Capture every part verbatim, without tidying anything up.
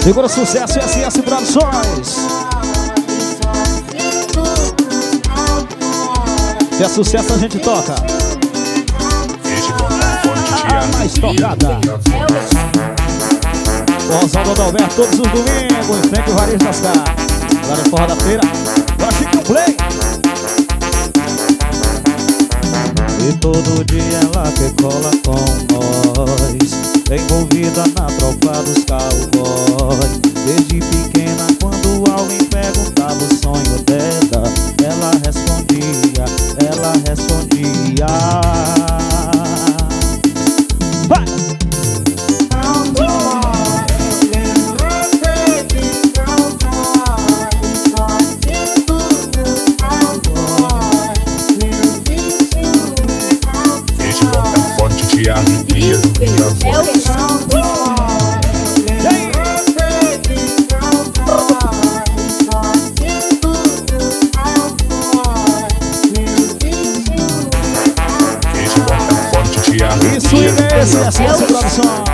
Segura sucesso, S S Produções. Se é sucesso a gente toca. A mais tocada. Forrozão do Adalberto todos os domingos. Em frente ao Varejo das Caras. Lá na Forra da Feira. Vai Chico Play. E todo dia ela que cola com nós, envolvida na tropa dos cowboys. Desde pequena, quando alguém perguntava o sonho dela, ela respondia, ela respondia. Vai! Alegria do minha voz. Esse bota forte de alegria. Isso mesmo, essa é a produção.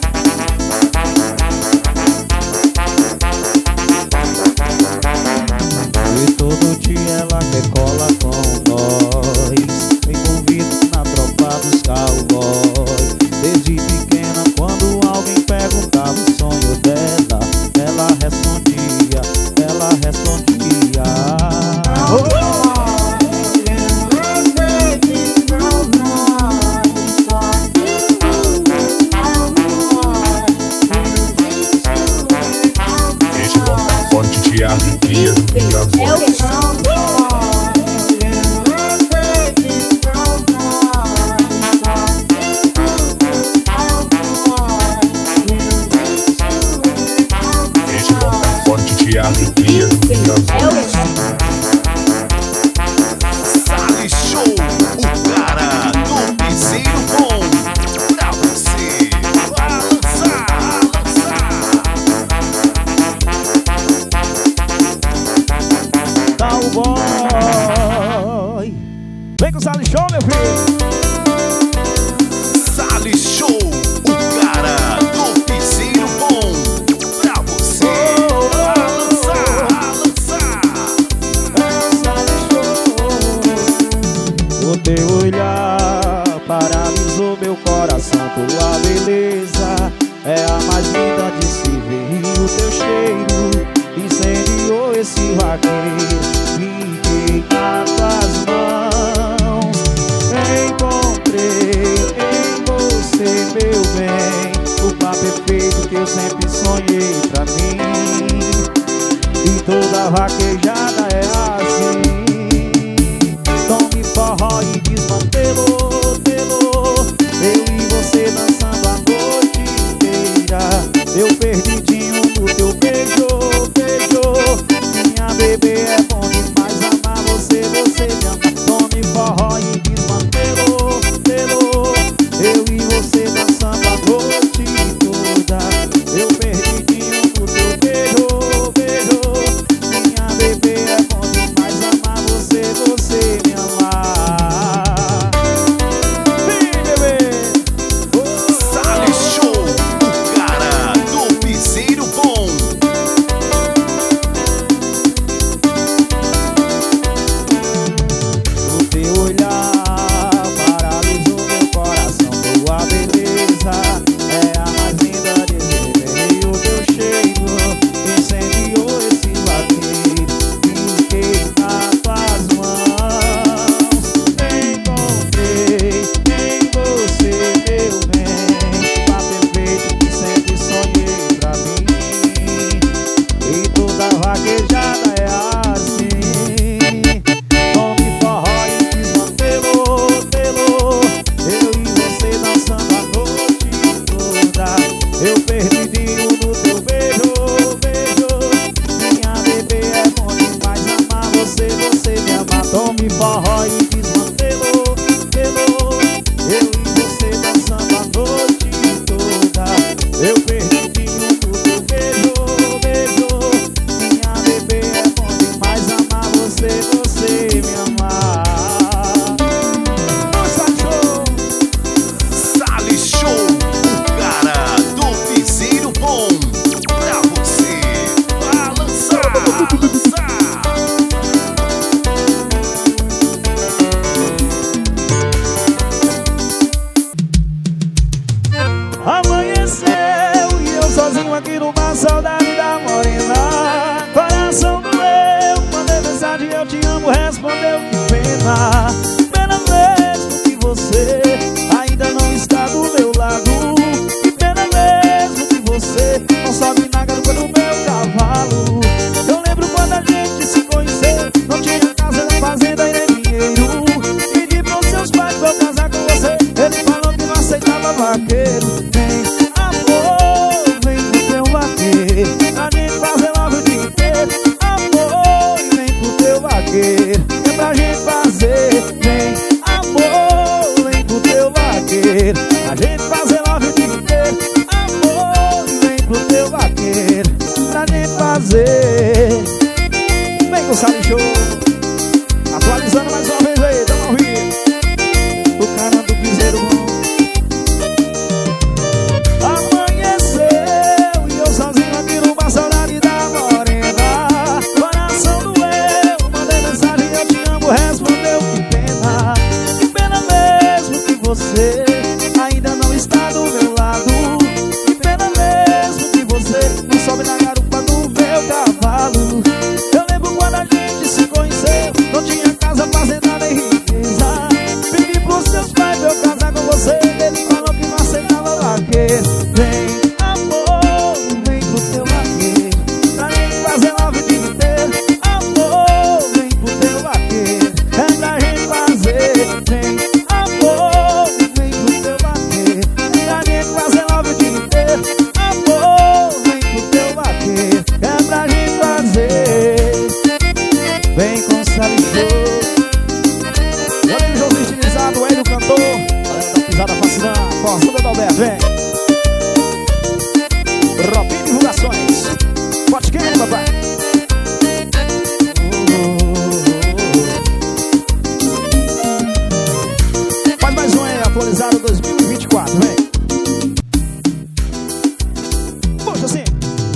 E todo dia ela decola com nós, envolvido na tropa dos cowboys. Desde pequena, quando alguém perguntava o sonho dela, ela respondia, ela respondia. Oh! Esse bota forte de alegria do minha voz. Alegria do minha voz. Sale Show, o cara do piseiro bom. Pra você, vai lançar, lançar. Cowboy, vem com o Sale Show, meu filho. Sale Show, o cara do piseiro bom. Pra você. O teu olhar paralisou meu coração. Tua beleza é a mais linda de se ver. E o teu cheiro incendiou esse vaqueiro. Fiquei nas tuas mãos. Encontrei em você, meu bem, o par perfeito que eu sempre sonhei pra mim. E toda vaquejada é assim. Tome forró e desmantelou, telou. Eu e você dançando a noite inteira. Eu perdidinho no teu beijo, beijo. Minha bebê é bom demais amar você, você me ama. Tome forró e desmantelou, telou. Eu e você dançando a noite toda. Eu perdidinho no teu beijo, beijo. Minha bebê aqui numa saudade da morena. Coração doeu, mandei mensagem, eu te amo, respondeu que pena. Pena mesmo que você ainda não está do meu lado. Que pena mesmo que você não sobe na garupa do meu cavalo. Eu lembro quando a gente se conheceu, não tinha casa, nem fazenda e nem dinheiro. Pedi pros seus pais pra eu casar com você, ele falou que não aceitava vaqueiro. Vem, amor, vem pro teu vaqueiro, pra gente fazer logo o dia inteiro. Amor, vem pro teu vaqueiro, é pra gente fazer. Vem, amor, vem pro teu vaqueiro, pra gente fazer logo o dia inteiro. Amor, vem pro teu vaqueiro, pra gente fazer. Vem com o Sally Show, atualizando mais uma vez aí, dá uma ouvida. O cara do piseiro bom. Amanheceu e eu sozinho aqui numa saudade da morena. Coração doeu, mandei mensagem, eu te amo, respondeu que pena. Que pena mesmo que você ainda não está do meu lado. Que pena mesmo que você não sobe na garupa do meu cavalo. Eu lembro quando a gente se conheceu, não tinha casa, fazenda nem riqueza. Pedi pros seus pais pra eu casar com você, ele falou que não aceitava vaqueiro. Vem, amor, vem pro teu vaqueiro, pra gente fazer logo o dia inteiro. Amor, vem pro teu vaqueiro, é pra gente fazer. Vem, amor, vem pro teu vaqueiro, pra gente fazer logo o dia inteiro. Amor, vem pro teu vaqueiro, é pra gente fazer. Vem com o Sally Show. Meu amigo Joãozinho estilizado, o Hélio cantor, galera da pisada fascinante, forçando do Alberto, vem. Robin Divulgações, pode querer, papai. Faz mais um aí, atualizado dois mil e vinte e quatro, vem. Puxa assim.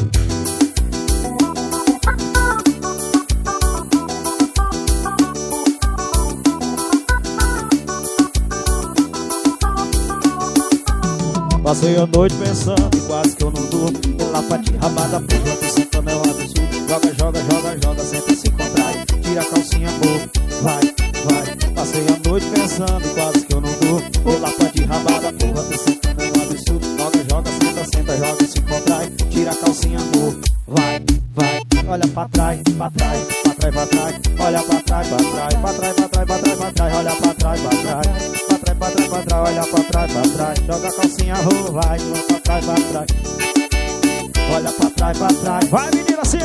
Passei a noite pensando e quase que eu não durmo. Pela parte rabada, porra, tô sentando é um absurdo. Joga, joga, joga, joga, sempre se contrai. Tira a calcinha, pô, vai, vai. Passei a noite pensando e quase que eu não durmo. Pela parte rabada, porra, tô sentando é um absurdo. Joga, joga, senta, senta, joga, se contrai. Tira a calcinha, pô, vai, vai. Olha pra trás, pra trás, pra trás, pra trás. Olha pra trás, pra trás, pra trás, pra trás, pra trás, pra trás. Olha pra trás, pra trás. Pra trás, pra trás, pra trás, olha pra trás, pra trás. Joga a calcinha, rô, vai, joga pra trás, pra trás. Olha pra trás, pra trás. Vai, menina, assim.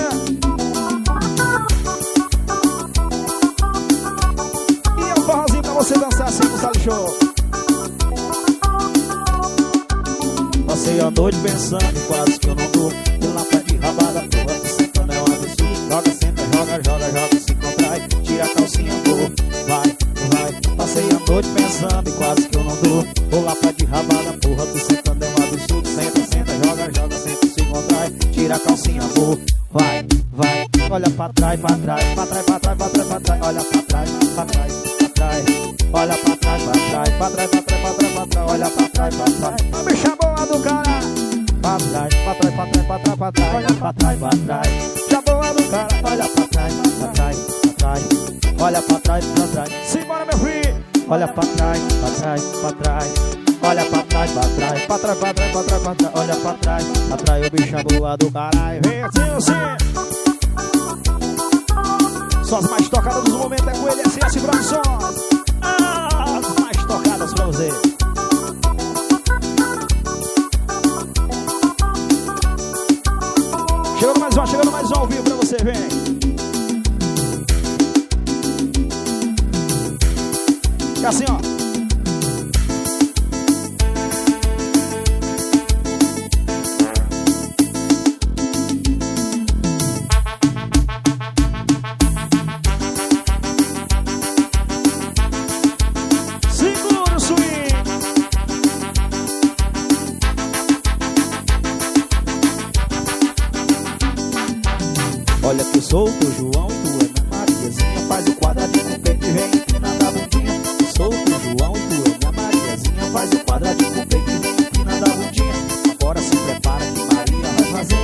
E é um forrozinho pra você dançar assim no Sally Show. Passei a noite pensando, quase que eu não durmo. Pela pé de rabada, porra, tô sentando é um absurdo. Joga, senta, joga, joga, joga, se contrai. Tira a calcinha, pô, vai, vai. Passei a noite pensando e quase que eu não durmo. Vou lá pra de rabada, porra, tô sentando é um absurdo. Senta, senta, joga, joga, senta, se contrai. Tira a calcinha, pô, vai, vai. Olha pra trás, pra trás, pra trás, pra trás, pra trás, pra trás. Olha pra trás, pra trás, pra trás. Olha pra trás, pra trás, pra trás, pra trás, pra trás, pra trás. Olha pra trás, pra trás. A bicha boa do cara. Pra trás, pra trás, pra trás, pra trás, pra trás. Olha pra trás, pra trás. Bicha boa do cara. Olha pra trás, pra trás, pra trás. Olha pra trás, pra trás. Simbora, meu filho. Olha pra trás, pra trás, pra trás. Olha pra trás, pra trás, pra trás, pra trás, pra trás, pra trás. Olha pra trás, pra trás, o bicha boa do caralho. Vem assim, assim. Só as mais tocadas do momento é com ele, S S Produções. Ah, as mais tocadas pra você. Chegando mais um, chegando mais um ao vivo pra você, vem. E assim, ó. Segura o swing. Olha que eu sou o teu João e tu é minha Mariazinha. Faz o quadradinho com o peito e vem empinando a bundinha. Eu sou o teu João e tu é minha Mariazinha. Faz o quadradinho com o peito e vem empinando a bundinha. Agora se prepara que Maria vai fazer